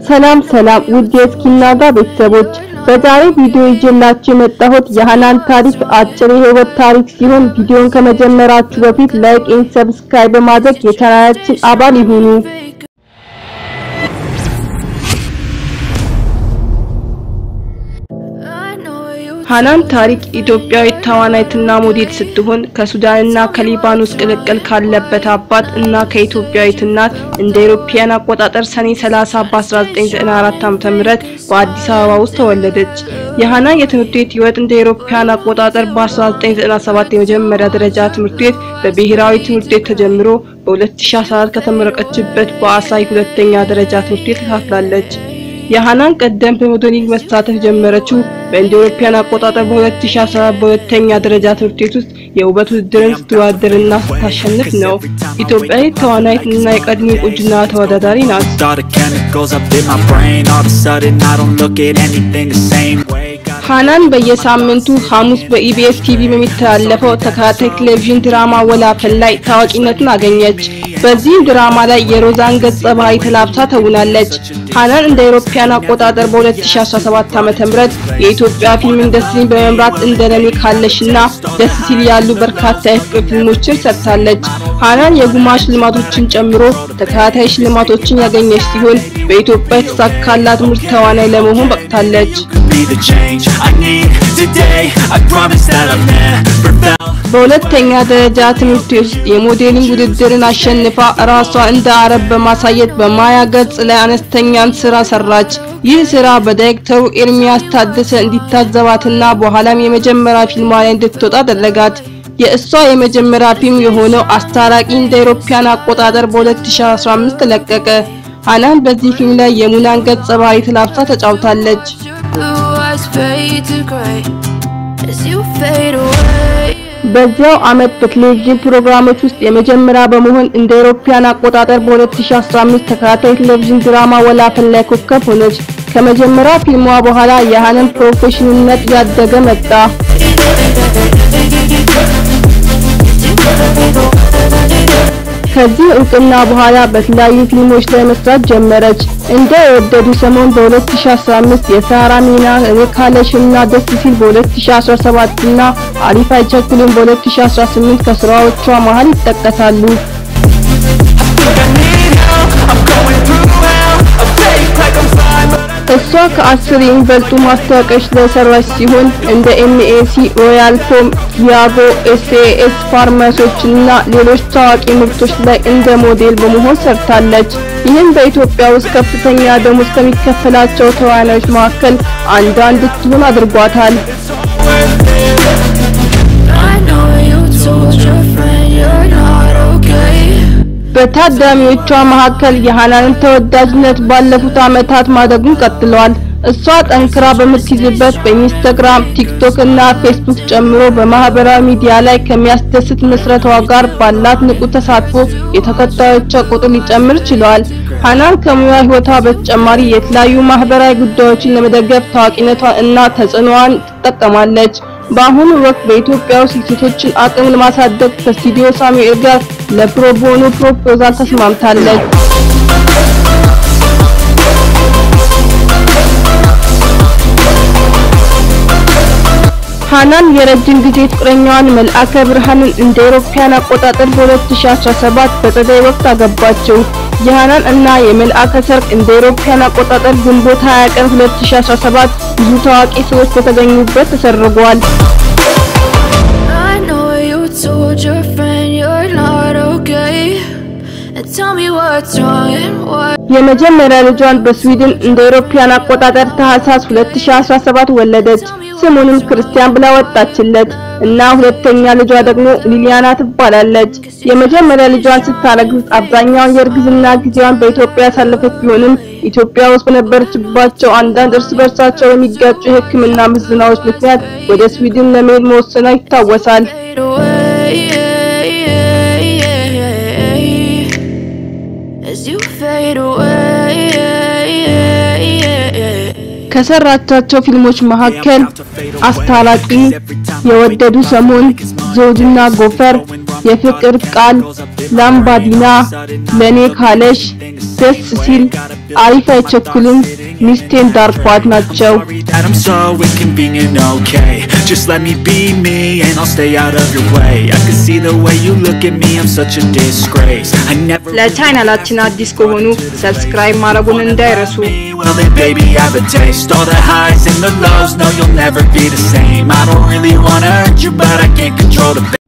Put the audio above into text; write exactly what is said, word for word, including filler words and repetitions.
ሰላም ሰላም ውድ የእስኪናጋ ቤተሰቦች በዛሬ ቪዲዮ ይዤላችሁ የመጣሁት የሀናን ታሪክ አጭር የህይወት ታሪክ ሲሆን ቪዲዮን ከመጀመራችሁ በፊት ላይክ እና ሰብስክራይብ በማድረግ የቻናላችን አባል ይሁኑ። ሀናን ታሪክ ኢትዮጵያዊ ተዋናይትና ሞዴል ስትሆን ከሱዳንና ከሊባኖስ ቅልቅል ካለበት አባት እና ከኢትዮጵያዊት እናት እንደ ኢሮፒያን አቆጣጠር ሰኔ ሰላሳ በ1994 ዓ.ም በአዲስ አበባ ውስጥ ተወለደች። የሀናን የትምህርት ቤት ህይወት እንደ ኢሮፒያን አቆጣጠር በ1997 የመጀመሪያ ደረጃ ትምህርት ቤት በብሔራዊ ትምህርት ቤት ተጀምሮ በ2014 ከተመረቀችበት በአሳይ ሁለተኛ ደረጃ ትምህርት ቤት ተካፍላለች። የሀናን ቀደም በሞዴሊንግ መሳተፍ ጀመረችው በኢሮፒያን አቆጣጠር በ2017 በሁለተኛ ደረጃ ትምህርት ቤት ውስጥ የውበት ውድድርን ስትወዳደርና ስታሸንፍ ነው። ኢትዮጵያዊ ተዋናይት እና የቀድሞ ቁንጅና ተወዳዳሪ ናት። ሀናን በየሳምንቱ ሐሙስ በኢቢኤስ ቲቪ በሚተላለፈው ተከታታይ ቴሌቪዥን ድራማ ወላፈን ላይ ታዋቂነትን አገኘች። በዚህ ድራማ ላይ የሮዛን ገጸ ባህሪ ተላብሳ ተውናለች። ሀናን እንደ ኢሮፒያን አቆጣጠር በ2017 ዓ.ም የኢትዮጵያ ፊልም ኢንደስትሪን በመምራት እንደለኔ ካለሽና ደስ ሲል ያሉ በርካታ የፍቅር ፊልሞችን ሰርታለች። ሀናን የጉማ ሽልማቶችን ጨምሮ ተከታታይ ሽልማቶችን ያገኘች ሲሆን በኢትዮጵያ የተሳካላት ምርጥ ተዋናይ ለመሆን በቅታለች። በሁለተኛ ደረጃ ትምህርት ውስጥ የሞዴሊንግ ውድድርን አሸንፋ ራሷን እንደ አረብ በማሳየት በማያ ገጽ ላይ አነስተኛን ስራ ሰራች። ይህ ስራ በዳይሬክተሩ ኤርሚያስ ታደሰ እንዲታዘባትና በኋላም የመጀመሪያ ፊልሟ ላይ እንድትወጣ አደረጋት። የእሷ የመጀመሪያ ፊልም የሆነው አስታራቂ እንደ ኢሮፒያን አቆጣጠር በ2015 ተለቀቀ። ሀናን በዚህ ፊልም ላይ የሙናን ገጸ ባህሪ ተላብሳ ተጫውታለች። በዚያው አመት በቴሌቪዥን ፕሮግራሞች ውስጥ የመጀመሪያ በመሆን እንደ ኢሮፒያን አቆጣጠር በ2015 ተከታታይ ቴሌቪዥን ድራማ ወላፈን ላይ ኮከብ ሆነች። ከመጀመሪያ ፊልሟ በኋላ የሀናን ፕሮፌሽናልነት ያደገ መጣ። ከዚህ እውቅና በኋላ በተለያዩ ፊልሞች ላይ መስራት ጀመረች። እንደ የወደዱ ሰሞን በ2015 የሳራ ሚና ካለሽና ደስ ሲል በ2017 እና አሪፍ አይቸኩልም በ2018 ከስራዎቿ መሃል ይጠቀሳሉ። እሷ ከአስር የሚበልጡ ማስታወቂያዎች ላይ ሰራች ሲሆን እንደ ኤምኤሲ፣ ሮያል ፎም፣ ዲያጎ፣ ኤስኤስ ፋርማሲዎችና ሌሎች ታዋቂ ምርቶች ላይ እንደ ሞዴል በመሆን ሰርታለች። ይህም በኢትዮጵያ ውስጥ ከፍተኛ ደሞዝ ከሚከፈላቸው ተዋናዮች መካከል አንዷ እንድትሆን አድርጓታል። በታዳሚዎቿ መካከል የሀናንን ተወዳጅነት ባለፉት አመታት ማደጉን ቀጥሏል። እሷ ጠንክራ በምትይዝበት በኢንስታግራም፣ ቲክቶክ እና ፌስቡክ ጨምሮ በማህበራዊ ሚዲያ ላይ ከሚያስደስት መስረታዋ ጋር ባላት ንቁ ተሳትፎ የተከታዮቿ ቁጥር ሊጨምር ችሏል። ሀናን ከሙያ ህይወቷ በተጨማሪ የተለያዩ ማህበራዊ ጉዳዮችን ለመደገፍ ታዋቂነቷን እና ተጽዕኖዋን ትጠቀማለች። በአሁኑ ወቅት በኢትዮጵያ ውስጥ ሴቶችን አቅም ለማሳደግ ከስቱዲዮ ሳሙኤል ጋር ለፕሮቦኖ ፕሮፖዛል ተስማምታለች። ሀናን የረጅም ጊዜ ፍቅረኛዋን መልአከ ብርሃንን እንደ ኢሮፒያን አቆጣጠር በ2017 በጸደይ ወቅት አገባቸው። የሀናን እና የመልአከ ሰርግ እንደ ኢሮፒያን አቆጣጠር ግንቦት ሃያ ቀን ሁለት ሺህ አስራ ሰባት ብዙ ታዋቂ ሰዎች በተገኙበት ተሰርጓል። የመጀመሪያ ልጇን በስዊድን እንደ ኢሮፒያን አቆጣጠር ታህሳስ ሁለት ሺህ አስራ ሰባት ወለደች። ስሙንም ክርስቲያን ብላ ወጣችለት እና ሁለተኛ ልጇ ደግሞ ሊሊያና ትባላለች። የመጀመሪያ ልጇን ስታረግዝ አብዛኛውን የእርግዝና ጊዜዋን በኢትዮጵያ ያሳለፈች ቢሆንም ኢትዮጵያ ውስጥ በነበረችባቸው አንዳንድ እርስ በርሳቸው የሚጋጩ የሕክምና ምዘናዎች ምክንያት ወደ ስዊድን ለመሄድ መወሰኗ ይታወሳል። ከሰራቻቸው ፊልሞች መካከል አስታራቂ፣ የወደዱ ሰሞን፣ ዘውድና ጎፈር፣ የፍቅር ቃል ላምባዲና ለኔ ካለሽ ደስ ሲል አሪፍ አይቸኩልም ሚስቴን ዳርኳት ናቸው I'm so inconvenient, okay. Just let me be me and I'll stay out of your way. I can see the way you look at me, I'm such a disgrace. I never ለቻናላችን አዲስ ከሆኑ ሰብስክራይብ ማድረጉን እንዳይረሱ Well then baby I have a taste. All the highs and the lows, no you'll never be the same. I don't really wanna hurt you but I can't control the